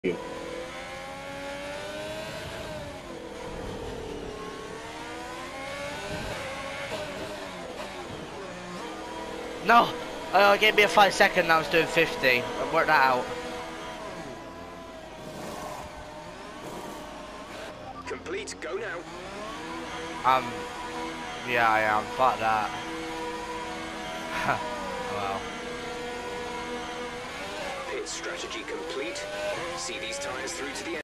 you. No! Gave me a 5 second, now I was doing 50. I've worked that out. Complete, go now. Yeah, I am. Fuck that. Well. Pit strategy complete. See these tyres through to the end.